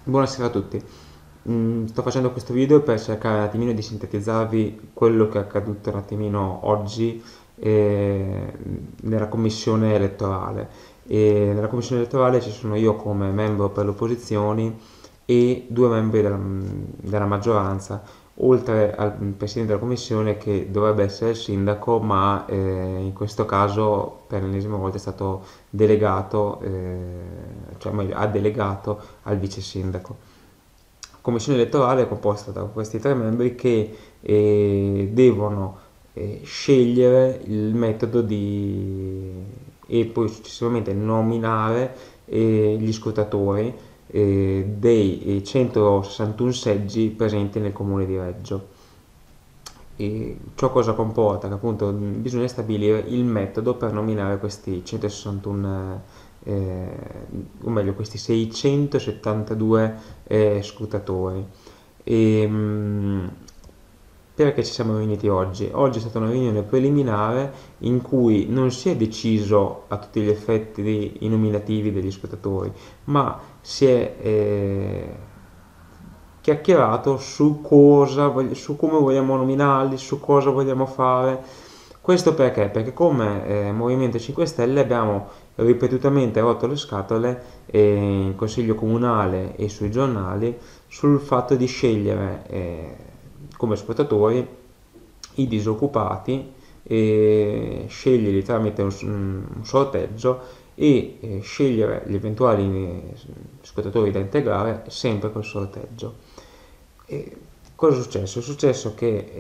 Buonasera a tutti. Sto facendo questo video per cercare un attimino di sintetizzarvi quello che è accaduto un attimino oggi nella commissione elettorale. E nella commissione elettorale ci sono io come membro per le opposizioni e due membri della maggioranza, oltre al presidente della commissione che dovrebbe essere il sindaco, ma in questo caso per l'ennesima volta è stato delegato, cioè meglio, ha delegato al vice sindaco. La commissione elettorale è composta da questi tre membri che devono scegliere il metodo e poi successivamente nominare gli scrutatori dei 161 seggi presenti nel comune di Reggio. E ciò cosa comporta? Che appunto bisogna stabilire il metodo per nominare questi 161, o meglio questi 672 scrutatori. E, perché ci siamo riuniti oggi? Oggi è stata una riunione preliminare in cui non si è deciso a tutti gli effetti i nominativi degli scrutatori, ma si è chiacchierato su cosa, su come vogliamo nominarli, su cosa vogliamo fare. Questo perché? Perché come Movimento 5 Stelle abbiamo ripetutamente rotto le scatole in Consiglio Comunale e sui giornali sul fatto di scegliere come spostatori i disoccupati, sceglierli tramite un sorteggio e scegliere gli eventuali spostatori da integrare sempre col sorteggio. E cosa è successo? È successo che,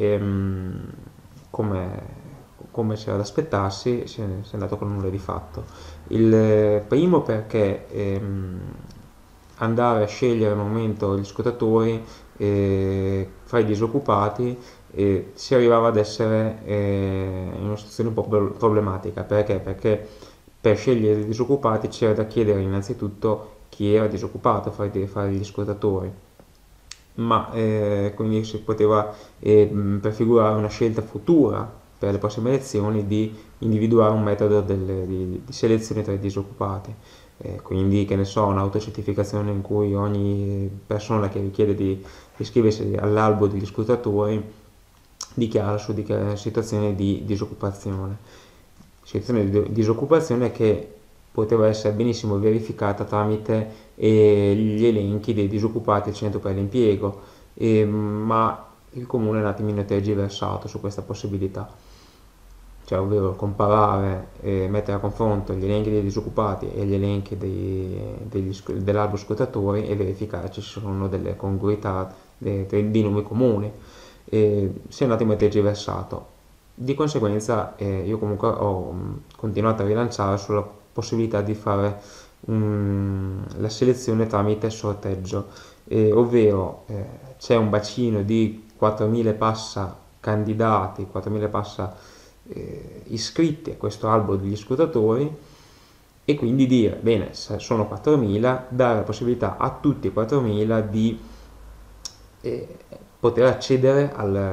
come c'era da aspettarsi, si è andato con nulla di fatto. Il primo perché andare a scegliere al momento gli scrutatori fra i disoccupati si arrivava ad essere in una situazione un po' problematica. Perché? Perché per scegliere i disoccupati c'era da chiedere innanzitutto chi era disoccupato fra gli scrutatori, ma quindi si poteva prefigurare una scelta futura per le prossime elezioni di individuare un metodo di selezione tra i disoccupati. Quindi, che ne so, un'autocertificazione in cui ogni persona che richiede di iscriversi all'albo degli scrutatori dichiara la sua situazione di disoccupazione. Situazione di disoccupazione che poteva essere benissimo verificata tramite gli elenchi dei disoccupati al centro per l'impiego, ma il comune è un attimino tergiversato su questa possibilità, cioè ovvero comparare e mettere a confronto gli elenchi dei disoccupati e gli elenchi dell'albo scrutatori e verificare se ci sono delle congruità di nomi comuni. Si è un attimo tergiversato. Di conseguenza io comunque ho continuato a rilanciare sulla possibilità di fare la selezione tramite sorteggio, ovvero c'è un bacino di 4.000 passa candidati, 4.000 passa iscritti a questo albo degli scrutatori, e quindi dire, bene, se sono 4.000, dare la possibilità a tutti i 4.000 di poter accedere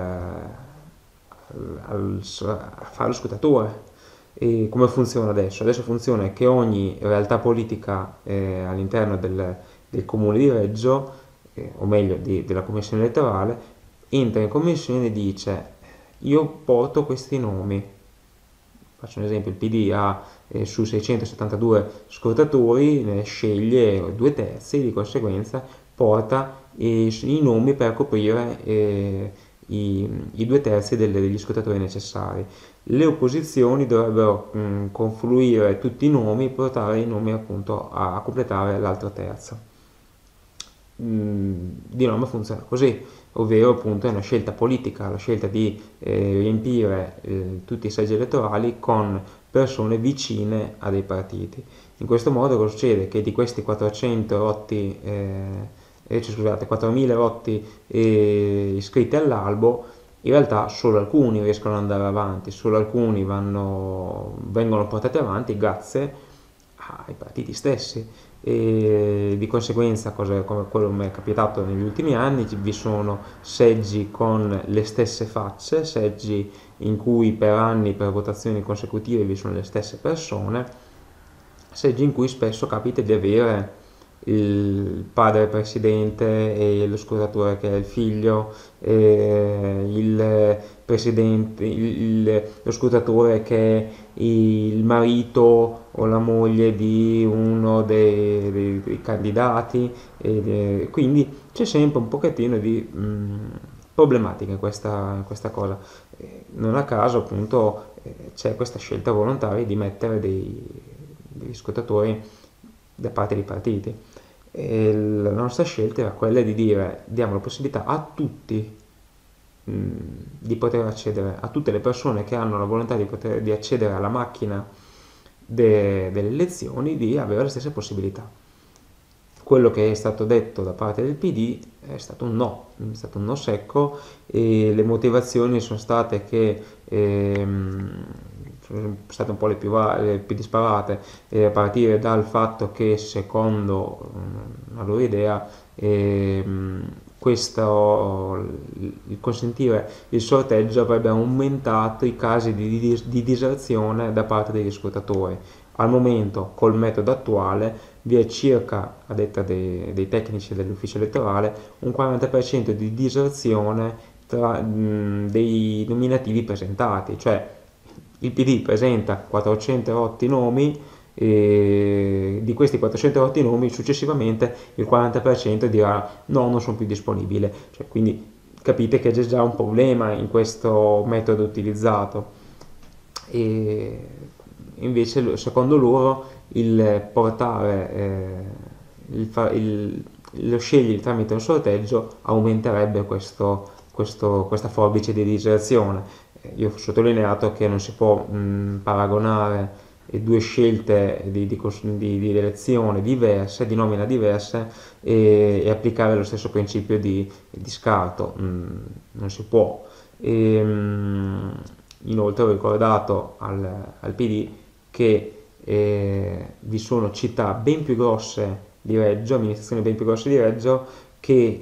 a fare lo scrutatore. E come funziona adesso? Adesso funziona che ogni realtà politica all'interno del comune di Reggio, o meglio della commissione elettorale, entra in commissione e dice io porto questi nomi. Faccio un esempio, il PD ha su 672 scrutatori, ne sceglie 2/3, di conseguenza porta i nomi per coprire i 2/3 degli scrutatori necessari. Le opposizioni dovrebbero confluire tutti i nomi e portare i nomi appunto a completare l'altra terza. Di norma funziona così, ovvero appunto è una scelta politica, la scelta di riempire tutti i seggi elettorali con persone vicine a dei partiti. In questo modo cosa succede? Che di questi 400 rotti, scusate, 4.000 rotti iscritti all'albo, in realtà solo alcuni riescono ad andare avanti, solo alcuni vengono portati avanti grazie ai partiti stessi. E di conseguenza, come quello mi è capitato negli ultimi anni, vi sono seggi con le stesse facce, seggi in cui per anni, per votazioni consecutive vi sono le stesse persone, seggi in cui spesso capita di avere il padre presidente e lo scrutatore che è il figlio, il presidente, lo scrutatore che è il marito o la moglie di uno dei candidati, quindi c'è sempre un pochettino di problematica in questa cosa. Non a caso appunto c'è questa scelta volontaria di mettere degli scrutatori da parte dei partiti. E la nostra scelta era quella di dire diamo la possibilità a tutti di poter accedere, a tutte le persone che hanno la volontà di accedere alla macchina delle elezioni, di avere le stesse possibilità. Quello che è stato detto da parte del PD è stato è stato un no secco, e le motivazioni sono state che sono state un po' le più disparate, a partire dal fatto che secondo la loro idea il consentire il sorteggio avrebbe aumentato i casi di diserzione da parte degli scrutatori. Al momento, col metodo attuale, vi è circa, a detta dei tecnici dell'ufficio elettorale, un 40% di diserzione dei nominativi presentati, cioè il PD presenta 408 nomi, e di questi 408 nomi successivamente il 40% dirà no, non sono più disponibile, cioè, quindi capite che c'è già un problema in questo metodo utilizzato. E invece secondo loro il portare lo scegliere tramite un sorteggio aumenterebbe questa forbice di diserzione. Io ho sottolineato che non si può paragonare due scelte di elezione diverse, di nomina diverse, e applicare lo stesso principio di scarto. Non si può. Inoltre ho ricordato al PD che vi sono città ben più grosse di Reggio, amministrazioni ben più grosse di Reggio, che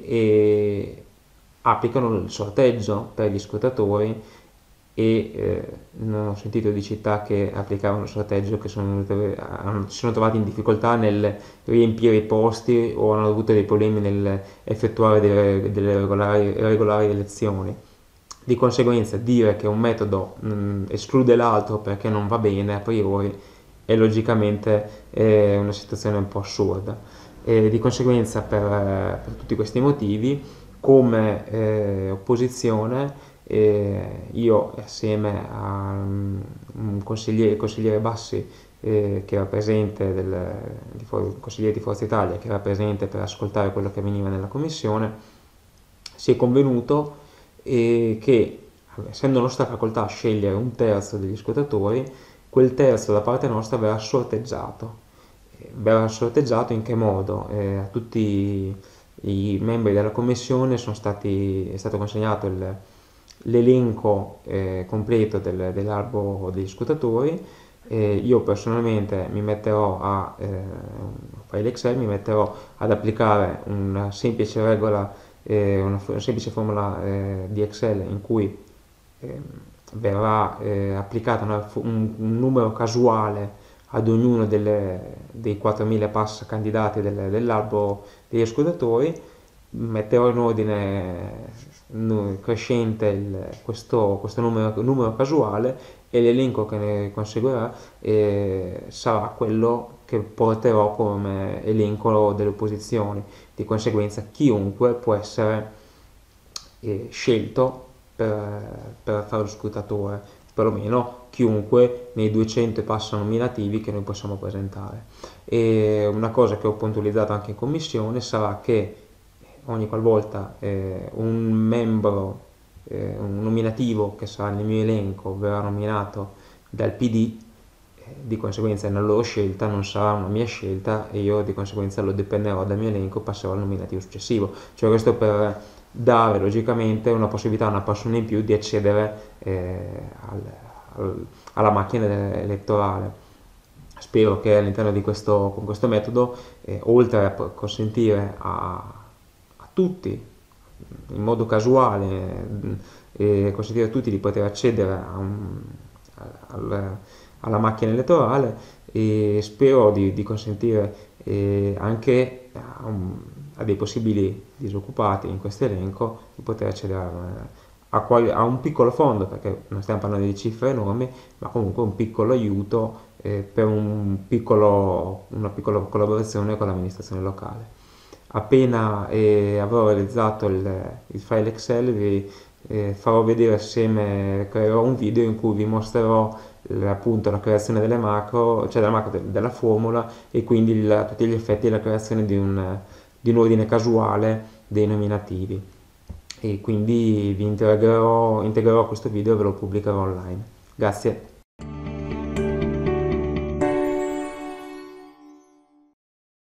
applicano il sorteggio per gli scrutatori, e non ho sentito di città che applicavano il sorteggio che si sono trovati in difficoltà nel riempire i posti o hanno avuto dei problemi nel effettuare delle regolari elezioni. Di conseguenza dire che un metodo esclude l'altro perché non va bene a priori è logicamente una situazione un po' assurda. E di conseguenza per tutti questi motivi, come opposizione, io assieme a un consigliere Bassi, che era presente, consigliere di Forza Italia, che era presente per ascoltare quello che avveniva nella commissione, si è convenuto che, essendo nostra facoltà scegliere un terzo degli scrutatori, quel terzo da parte nostra verrà sorteggiato. Verrà sorteggiato in che modo? A tutti i membri della commissione è stato consegnato l'elenco completo dell'albo degli scrutatori. Io personalmente mi metterò a fare l'Excel, mi metterò ad applicare una semplice regola, una semplice formula di Excel in cui verrà applicato un numero casuale ad ognuno dei 4.000 pass candidati dell'albo degli scrutatori. Metterò in ordine crescente questo numero casuale, e l'elenco che ne conseguirà sarà quello che porterò come elenco delle opposizioni. Di conseguenza chiunque può essere scelto per fare lo scrutatore, perlomeno chiunque nei 200 passa nominativi che noi possiamo presentare. E una cosa che ho puntualizzato anche in commissione sarà che ogni qualvolta un membro, un nominativo che sarà nel mio elenco verrà nominato dal PD, di conseguenza nella loro scelta non sarà una mia scelta, e io di conseguenza lo dependerò dal mio elenco e passerò al nominativo successivo. Cioè, questo per dare logicamente una possibilità a una persona in più di accedere alla macchina elettorale. Spero che all'interno con questo metodo, oltre a consentire a tutti in modo casuale, consentire a tutti di poter accedere alla macchina elettorale, e spero di consentire anche a dei possibili disoccupati in questo elenco di poter accedere a un piccolo fondo, perché non stiamo parlando di cifre enormi, ma comunque un piccolo aiuto per una piccola collaborazione con l'amministrazione locale. Appena avrò realizzato il file Excel, vi farò vedere assieme, creerò un video in cui vi mostrerò appunto la creazione delle macro, cioè della macro della formula, e quindi tutti gli effetti della creazione di un ordine casuale dei nominativi. E quindi integrerò questo video e ve lo pubblicherò online. Grazie.